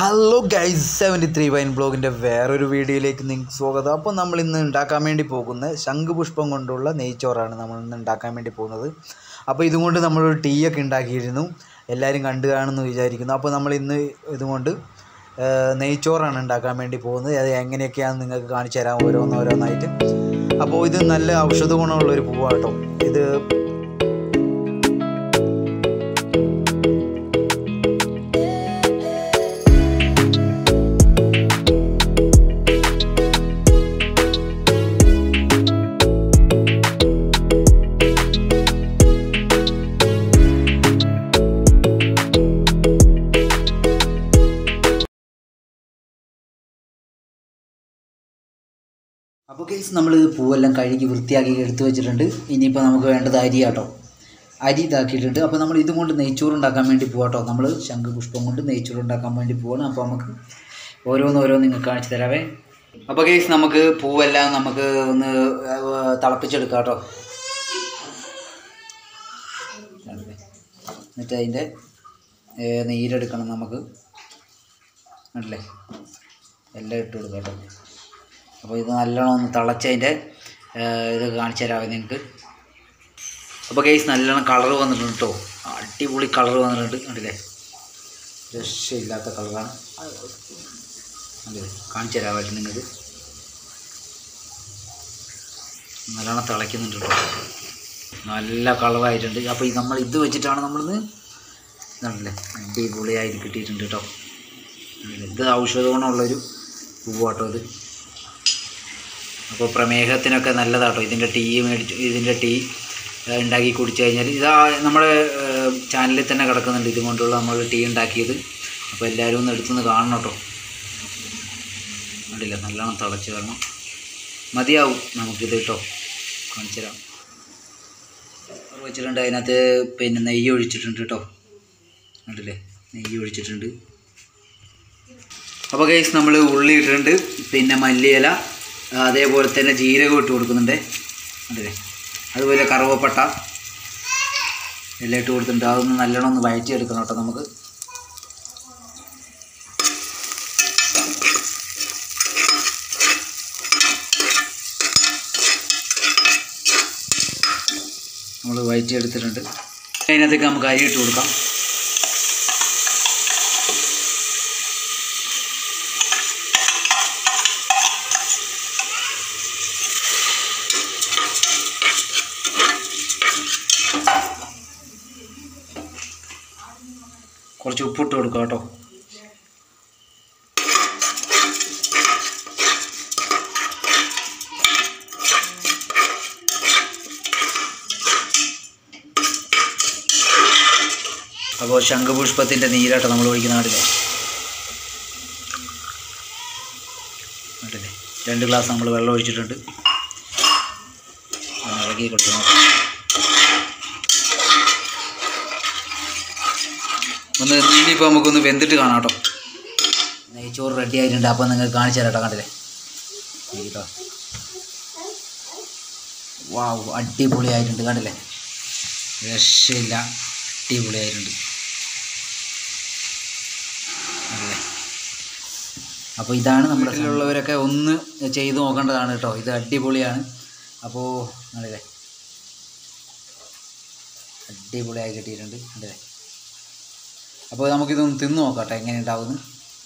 Hello guys 73 wine ബ്ലോഗിൻ്റെ വേറൊരു വീഡിയോയിലേക്ക് നിങ്ങൾക്ക് സ്വാഗതം. അപ്പോൾ നമ്മൾ ഇന്ന് ഉണ്ടാക്കാൻ വേണ്ടി പോകുന്നത് ശംഖുപുഷ്പം കൊണ്ടുള്ള നെയ്ച്ചോറാണ് നമ്മൾ ഇന്ന് ഉണ്ടാക്കാൻ വേണ്ടി പോകുന്നത്. അപ്പോൾ ഇതുകൊണ്ട് നമ്മളൊരു ടീ ഒക്കെ ഉണ്ടാക്കിയിരുന്നു, എല്ലാവരും കണ്ടു കാണുമെന്ന് വിചാരിക്കുന്നു. അപ്പോൾ നമ്മൾ ഇന്ന് ഇതുകൊണ്ട് നെയ്ച്ചോറാണ് ഉണ്ടാക്കാൻ വേണ്ടി പോകുന്നത്. അത് എങ്ങനെയൊക്കെയാണെന്ന് നിങ്ങൾക്ക് കാണിച്ചു തരാം ഓരോന്നായിട്ട്. അപ്പോൾ ഇത് നല്ല ഔഷധ ഗുണമുള്ളൊരു പൂവാട്ടോ. ഇത് അപ്പോൾ കേസ് നമ്മൾ പൂവെല്ലാം കഴുകി വൃത്തിയാക്കി എടുത്തു വെച്ചിട്ടുണ്ട്. ഇനിയിപ്പോൾ നമുക്ക് വേണ്ടത് അരി ആട്ടോ. അരി ഇതാക്കിയിട്ടുണ്ട്. അപ്പോൾ നമ്മൾ ഇതും കൊണ്ട് നെയ്ച്ചോറ് ഉണ്ടാക്കാൻ വേണ്ടി പോകാട്ടോ. നമ്മൾ ശംഖുപുഷ്പം കൊണ്ട് നെയ്ച്ചോറ് ഉണ്ടാക്കാൻ വേണ്ടി പോവാണ്. അപ്പോൾ നമുക്ക് ഓരോന്ന് നിങ്ങൾക്ക് കാണിച്ചു തരാവേ. അപ്പോൾ കേസ് നമുക്ക് പൂവെല്ലാം നമുക്ക് ഒന്ന് തിളപ്പിച്ചെടുക്കാം കേട്ടോ. എന്നിട്ട് അതിൻ്റെ നീരെടുക്കണം നമുക്ക്. അല്ലേ എല്ലാം ഇട്ട് കൊടുക്കാം കേട്ടോ. അപ്പോൾ ഇത് നല്ലോണം ഒന്ന് തിളച്ചതിൻ്റെ ഇത് കാണിച്ചു തരാമേ നിങ്ങൾക്ക്. അപ്പോൾ ഗൈസ് നല്ലോണം കളർ വന്നിട്ടുണ്ട് കേട്ടോ. അടിപൊളി കളർ വന്നിട്ടുണ്ട്. കണ്ടില്ലേ, രക്ഷയില്ലാത്ത കളറാണ്. അല്ലേ കാണിച്ചു തരാമായിട്ട് നിങ്ങൾക്ക്. നല്ലോണം തിളയ്ക്കുന്നുണ്ട് കേട്ടോ, നല്ല കളറായിട്ടുണ്ട്. അപ്പോൾ നമ്മൾ ഇത് വെച്ചിട്ടാണ് നമ്മളിന്ന് കണ്ടില്ലേ അടിപൊളിയായിട്ട് കിട്ടിയിട്ടുണ്ട് കേട്ടോ. ഇത് ഔഷധ ഗുണമുള്ളൊരു പൂവാട്ടോ ഇത്. അപ്പോൾ പ്രമേഹത്തിനൊക്കെ നല്ലതാട്ടോ. ഇതിൻ്റെ ടീ ഉണ്ടാക്കി കുടിച്ചു കഴിഞ്ഞാൽ ഇതാ നമ്മുടെ ചാനലിൽ തന്നെ കിടക്കുന്നുണ്ട് ഇതുകൊണ്ടുള്ള നമ്മൾ ടീ ഉണ്ടാക്കിയത്. അപ്പോൾ എല്ലാവരും ഒന്ന് എടുത്തുനിന്ന് കാണണം കേട്ടോ. കണ്ടില്ല, നല്ലോണം തിളച്ച് വരണം. മതിയാവും നമുക്കിത് കേട്ടോ. കാണിച്ചു തരാം. വെച്ചിട്ടുണ്ട്, അതിനകത്ത് പിന്നെ നെയ്യ് ഒഴിച്ചിട്ടുണ്ട് കേട്ടോ. കണ്ടില്ലേ, നെയ്യ് ഒഴിച്ചിട്ടുണ്ട്. അപ്പോൾ ഗൈസ് നമ്മൾ ഉള്ളി ഇട്ടിട്ടുണ്ട്, പിന്നെ മല്ലിയില, അതേപോലെ തന്നെ ജീരകം ഇട്ട് കൊടുക്കുന്നുണ്ട്. അതെ, അതുപോലെ കറുവപ്പട്ട എല്ലാം ഇട്ട് കൊടുത്തിട്ടുണ്ട്. അതൊന്ന് നല്ലോണം ഒന്ന് വഴറ്റിയെടുക്കണം കേട്ടോ. നമുക്ക് വഴറ്റിയെടുത്തിട്ടുണ്ട്. അതിനകത്തേക്ക് നമുക്ക് അരി ഇട്ട് കൊടുക്കാം. കുറച്ച് ഉപ്പിട്ട് കൊടുക്കുക കേട്ടോ. അപ്പോൾ ശംഖുപുഷ്പത്തിൻ്റെ നീരാട്ടോ നമ്മൾ ഒഴിക്കുന്ന. കണ്ടില്ലേ 2 ഗ്ലാസ് നമ്മൾ വെള്ളം ഒഴിച്ചിട്ടുണ്ട്. ഇളക്കി കൊടുക്കണം. ഇനിയിപ്പോൾ നമുക്കൊന്ന് വെന്തിട്ട് കാണാം കേട്ടോ. നെയ്ച്ചോറ് റെഡി ആയിട്ടുണ്ട്. അപ്പോൾ നിങ്ങൾക്ക് കാണിച്ചു തരാം കേട്ടോ. കണ്ടില്ലേ കേട്ടോ, വാവ് അടിപൊളിയായിട്ടുണ്ട്. കണ്ടില്ലേ, രക്ഷയില്ല, അടിപൊളിയായിട്ടുണ്ട്. അല്ലേ, അപ്പോൾ ഇതാണ് നമ്മുടെ ഉള്ളവരൊക്കെ ഒന്ന് ചെയ്ത് നോക്കേണ്ടതാണ് കേട്ടോ. ഇത് അടിപൊളിയാണ്. അപ്പോൾ കണ്ടില്ലേ, അടിപൊളിയായി കിട്ടിയിട്ടുണ്ട്. കണ്ടില്ലേ, അപ്പോൾ നമുക്കിതൊന്ന് തിന്ന് നോക്കട്ടെ എങ്ങനെ ഉണ്ടാവുമെന്ന്.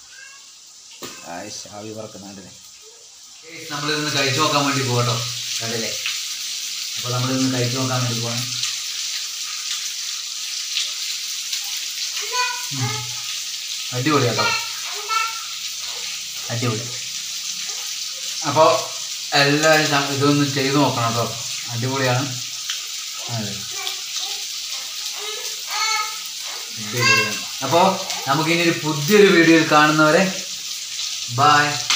ആവി പറക്കുന്നുണ്ടല്ലേ. നമ്മളിതൊന്ന് കഴിച്ചു നോക്കാൻ വേണ്ടി പോകട്ടോ. കണ്ടില്ലേ, അപ്പോൾ നമ്മളിതൊന്ന് കഴിച്ചു നോക്കാൻ വേണ്ടി പോകണം. അടിപൊളിയാട്ടോ, അടിപൊളി. അപ്പോൾ എല്ലാവരും ഇതൊന്ന് ചെയ്ത് നോക്കണം കേട്ടോ. അടിപൊളിയാണ്. അപ്പോൾ നമുക്കിനി ഒരു പുതിയൊരു വീഡിയോയിൽ കാണുന്നവരെ ബൈ.